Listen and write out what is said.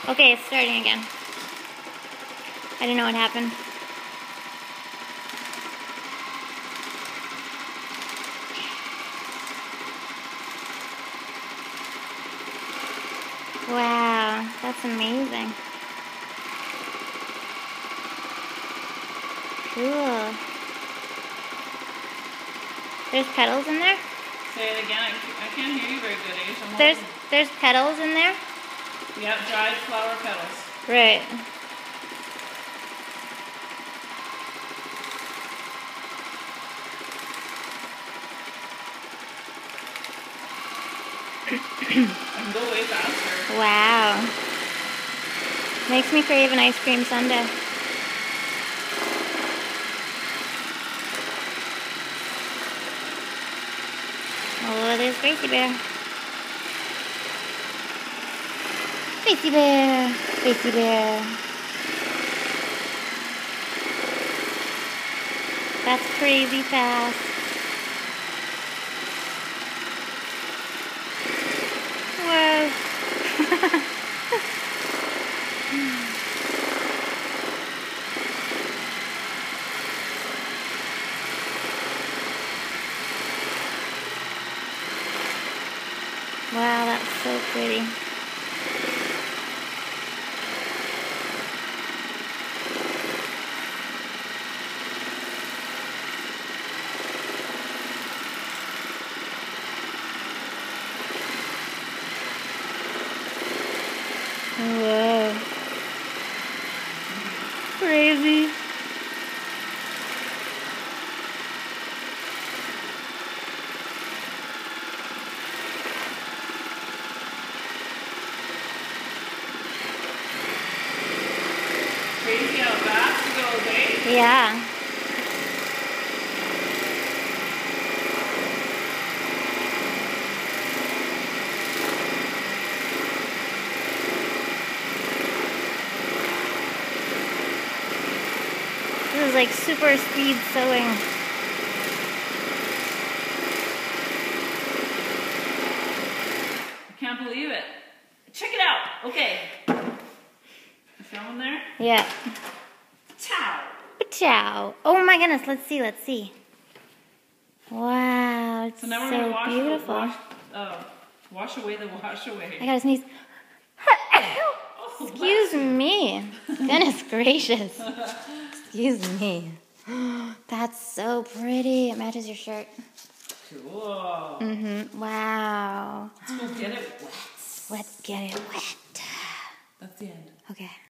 Okay, it's starting again. I don't know what happened. Wow, that's amazing. Cool. There's petals in there? Say it again. I can't hear you very good, Ace. There's petals in there? Yep, dried flower petals. Right. I can go way faster. Wow. Makes me crave an ice cream sundae. Oh, there's Gracie Bear. Gracie Bear. Gracie Bear. That's crazy fast. Whoa. Wow, that's so pretty. Whoa. Crazy. Crazy how fast it goes, eh? Yeah. This is like super speed sewing. I can't believe it. Check it out. Okay. You filming there? Yeah. Ciao. Ciao. Oh my goodness, let's see. Wow, it's So now we're going to wash beautiful. wash away the wash away. I gotta sneeze. Oh, Excuse me. Goodness gracious. Excuse me. That's so pretty. It matches your shirt. Cool. Wow. Let's go get it wet. Let's get it wet. That's the end. Okay.